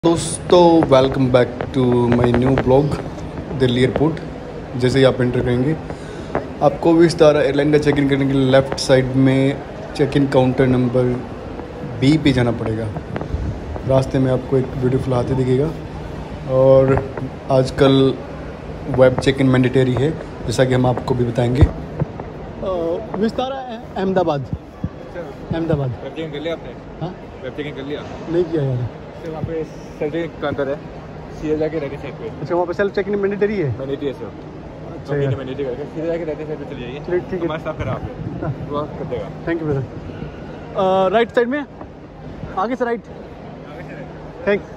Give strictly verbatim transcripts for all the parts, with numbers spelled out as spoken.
दोस्तों welcome back to my new blog Delhi airport. जैसे ही आप एंटर करेंगे आपको विस्तारा एयरलाइन का चेक इन करने के लिए लेफ़्ट साइड में check in counter number B पे जाना पड़ेगा। रास्ते में आपको एक ब्यूटीफुल हाथी दिखेगा और आजकल वेब चेक इन मैंडेटरी है, जैसा कि हम आपको भी बताएंगे। Vistara Ahmedabad Ahmedabad web check in कर लिया आपने? हाँ, वेब चेक इन कर लिया? नहीं किया यार। तो वहाँ पे सेल्फ काउंटर है, सीधे जाके रेडी साइड पे। अच्छा, वहाँ पे सेल्फ चेक इन मैंडेटरी है? मैंडेटरी है सर। अच्छा तो मैंडेटरी करके सीधे जाके रेडी साइड पे चली जाइए। चलिए ठीक है, हमारे स्टाफ करा आपने वो कर देगा। Thank you brother. Right side में आगे से राइट। थैंक्स।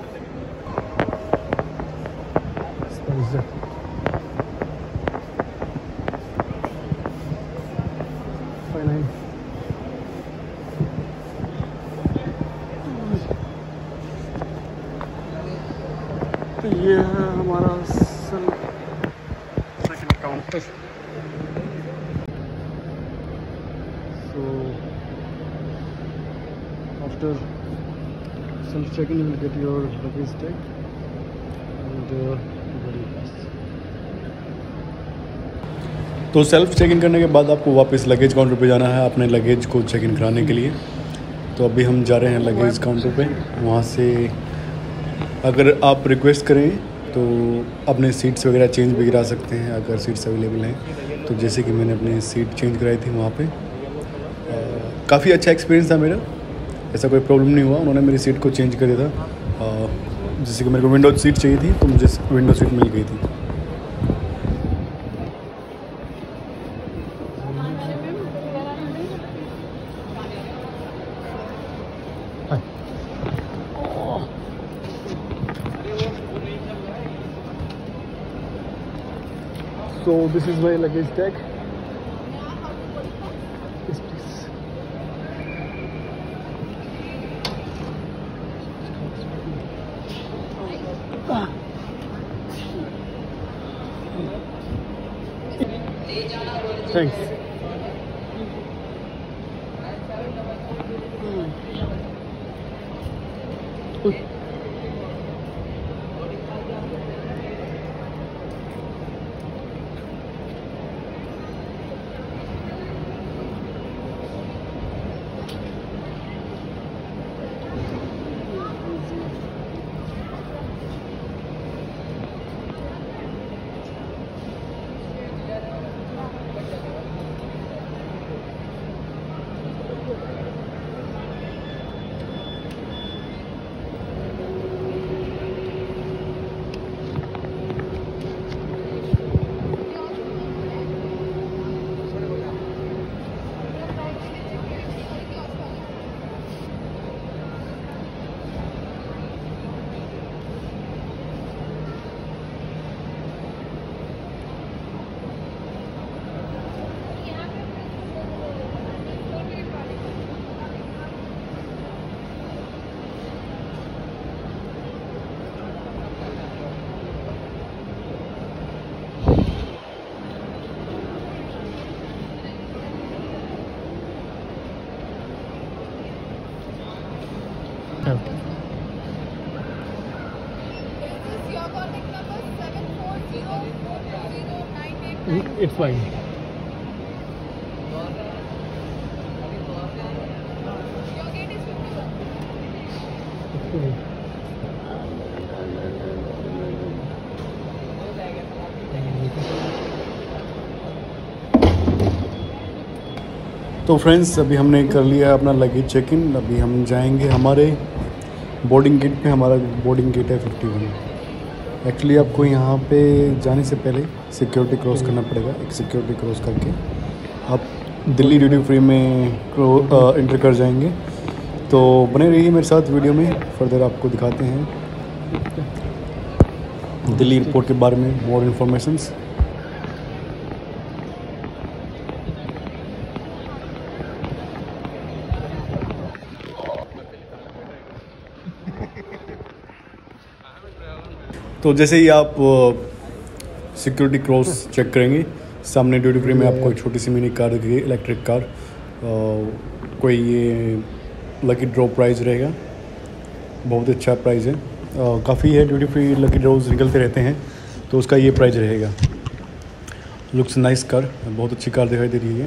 तो ये है हमारा second counter. So after self check-in you will get your luggage tag and uh, boarding pass. तो सेल्फ चेक इन करने के बाद आपको वापस लगेज काउंटर पे जाना है अपने लगेज को चेक इन कराने के लिए। तो अभी हम जा रहे हैं लगेज काउंटर पे। वहाँ से अगर आप रिक्वेस्ट करें तो अपने सीट्स वगैरह चेंज भी करा सकते हैं अगर सीट्स अवेलेबल हैं। तो जैसे कि मैंने अपनी सीट चेंज कराई थी वहाँ पे, काफ़ी अच्छा एक्सपीरियंस था मेरा, ऐसा कोई प्रॉब्लम नहीं हुआ। उन्होंने मेरी सीट को चेंज कर दिया था। जैसे कि मेरे को विंडो सीट चाहिए थी तो मुझे विंडो सीट मिल गई थी। So this is my luggage tag. Yes, please. Ah. Thanks. Uy. Okay. It's fine. तो फ्रेंड्स अभी हमने कर लिया अपना लगेज चेक इन। अभी हम जाएंगे हमारे बोर्डिंग गेट पे। हमारा बोर्डिंग गेट है फिफ्टी वन। एक्चुअली आपको यहाँ पे जाने से पहले सिक्योरिटी क्रॉस करना पड़ेगा। एक सिक्योरिटी क्रॉस करके आप दिल्ली ड्यूटी फ्री में एंटर कर जाएंगे। तो बने रहिए मेरे साथ वीडियो में, फर्दर आपको दिखाते हैं दिल्ली एयरपोर्ट के बारे में मोर इन्फॉर्मेशंस। तो जैसे ही आप सिक्योरिटी क्रॉस चेक करेंगे, सामने ड्यूटी फ्री में आपको एक छोटी सी मिनी कार दिखेगी, इलेक्ट्रिक कार। कोई ये लकी ड्रॉ प्राइज़ रहेगा, बहुत अच्छा प्राइज़ है। काफ़ी है, ड्यूटी फ्री लकी ड्रॉज निकलते रहते हैं, तो उसका ये प्राइस रहेगा। लुक्स नाइस कार, बहुत अच्छी कार दिखाई दे रही है।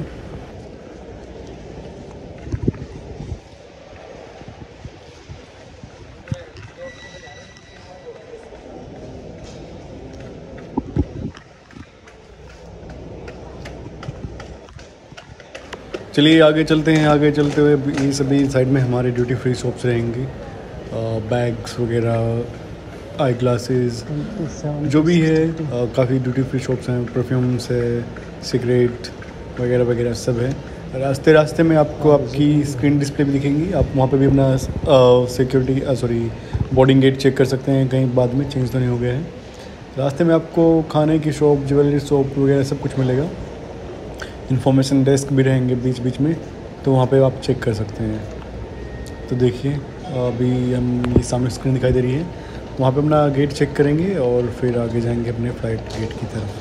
चलिए आगे चलते हैं। आगे चलते हुए ये सभी साइड में हमारे ड्यूटी फ्री शॉप्स रहेंगी, बैग्स वगैरह, आई ग्लासेस, जो भी है। काफ़ी ड्यूटी फ्री शॉप्स हैं, परफ्यूम्स है, सिगरेट वगैरह वगैरह सब है। रास्ते रास्ते में आपको आपकी स्क्रीन डिस्प्ले भी दिखेंगी, आप वहाँ पे भी अपना security sorry boarding gate check कर सकते हैं, कहीं बाद में चेंज तो नहीं हो गया है। रास्ते में आपको खाने की शॉप, ज्वेलरी शॉप वगैरह सब कुछ मिलेगा। इन्फॉर्मेशन डेस्क भी रहेंगे बीच बीच में, तो वहाँ पे आप चेक कर सकते हैं। तो देखिए अभी हम ये सामने स्क्रीन दिखाई दे रही है, तो वहाँ पे अपना गेट चेक करेंगे और फिर आगे जाएंगे अपने फ़्लाइट गेट की तरफ।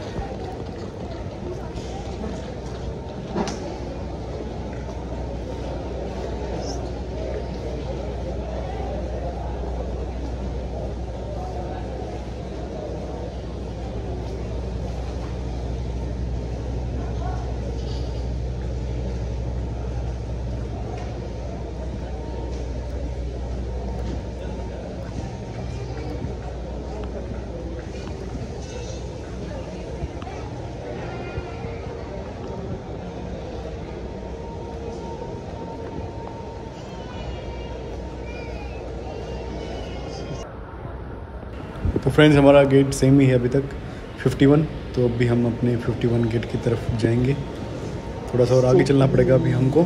तो फ्रेंड्स हमारा गेट सेम ही है अभी तक इक्यावन, तो अभी हम अपने इक्यावन गेट की तरफ जाएंगे। थोड़ा सा और आगे चलना पड़ेगा अभी हमको।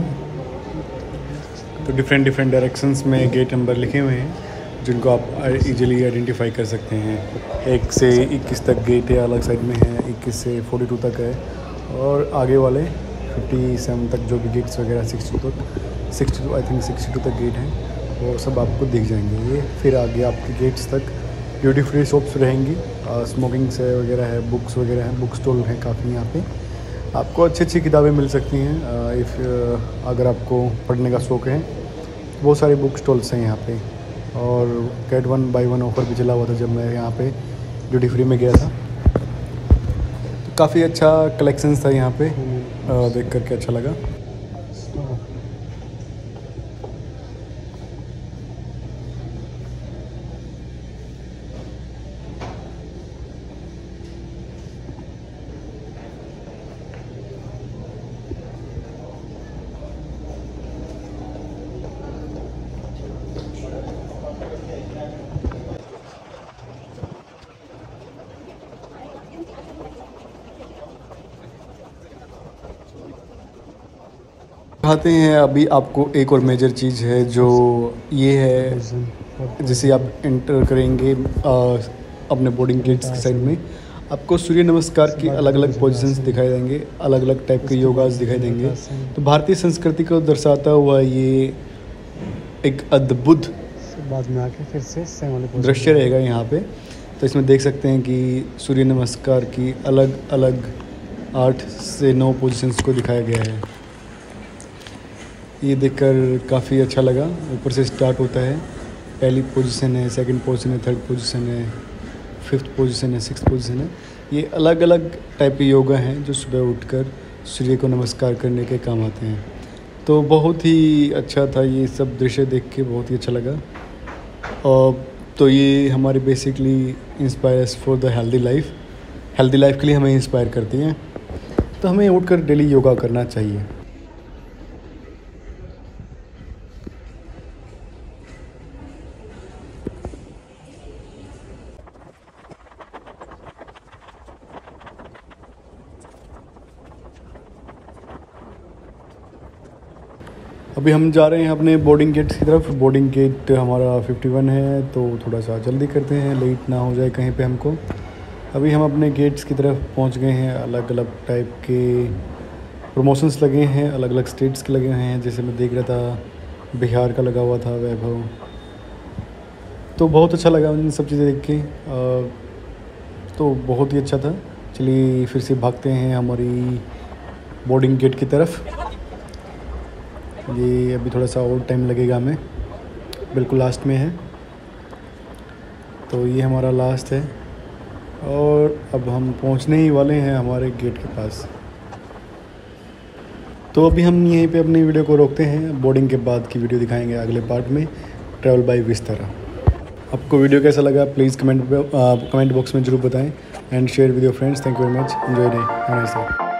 तो डिफरेंट डिफरेंट डायरेक्शंस में गेट नंबर लिखे हुए हैं, जिनको आप इजीली आइडेंटिफाई कर सकते हैं। एक से इक्कीस तक गेट है, अलग साइड में है, इक्कीस से बयालीस तक है, और आगे वाले सत्तावन तक जो भी गेट्स वगैरह बासठ तक बासठ आई थिंक बासठ तक गेट हैं, वो सब आपको दिख जाएंगे। ये फिर आगे आपके गेट्स तक ड्यूटी फ्री शॉप्स रहेंगी, स्मोकिंग से वगैरह है, बुक्स वगैरह हैं, बुक स्टॉल हैं काफ़ी। यहाँ पे आपको अच्छी अच्छी किताबें मिल सकती हैं। इफ़ अगर आपको पढ़ने का शौक़ है, बहुत सारे बुक स्टॉल्स हैं यहाँ पे। और gate one by one offer भी चला हुआ था जब मैं यहाँ पे ड्यूटी फ्री में गया था, तो काफ़ी अच्छा कलेक्शंस था यहाँ पे, देख करके अच्छा लगा। आते हैं अभी आपको एक और मेजर चीज़ है, जो ये है, जैसे आप एंटर करेंगे आ, अपने बोर्डिंग गेट्स की साइड में, आपको सूर्य नमस्कार की अलग अलग पोजीशंस दिखाई देंगे, अलग अलग टाइप के योगास दिखाई देंगे। तो भारतीय संस्कृति को दर्शाता हुआ ये एक अद्भुत बाद में आके फिर से सेम वाले दृश्य रहेगा यहाँ पे। तो इसमें देख सकते हैं कि सूर्य नमस्कार की अलग अलग आठ से नौ पोजीशंस को दिखाया गया है। ये देखकर काफ़ी अच्छा लगा। ऊपर से स्टार्ट होता है, पहली पोजीशन है, सेकंड पोजीशन है, थर्ड पोजीशन है, फिफ्थ पोजीशन है, सिक्स्थ पोजीशन है। ये अलग अलग टाइप के योगा हैं जो सुबह उठकर सूर्य को नमस्कार करने के काम आते हैं। तो बहुत ही अच्छा था ये सब दृश्य देख के, बहुत ही अच्छा लगा। और तो ये हमारी basically inspires for the healthy life healthy life के लिए हमें इंस्पायर करती हैं। तो हमें उठकर डेली योगा करना चाहिए। अभी हम जा रहे हैं अपने बोर्डिंग गेट की तरफ। बोर्डिंग गेट हमारा इक्यावन है, तो थोड़ा सा जल्दी करते हैं, लेट ना हो जाए कहीं पे हमको। अभी हम अपने गेट्स की तरफ पहुंच गए हैं। अलग अलग टाइप के प्रमोशंस लगे हैं, अलग अलग स्टेट्स के लगे हुए हैं। जैसे मैं देख रहा था बिहार का लगा हुआ था, वैभव, तो बहुत अच्छा लगा उन सब चीज़ें देख के। तो बहुत ही अच्छा था। चलिए फिर से भागते हैं हमारी बोर्डिंग गेट की तरफ। ये अभी थोड़ा सा और टाइम लगेगा हमें, बिल्कुल लास्ट में है। तो ये हमारा लास्ट है और अब हम पहुंचने ही वाले हैं हमारे गेट के पास। तो अभी हम यहीं पे अपनी वीडियो को रोकते हैं, बोर्डिंग के बाद की वीडियो दिखाएंगे अगले पार्ट में, ट्रैवल बाय विस्तारा। आपको वीडियो कैसा लगा प्लीज़ कमेंट कमेंट बॉक्स में ज़रूर बताएं and share with your friends. Thank you very much, enjoy day, have a nice day.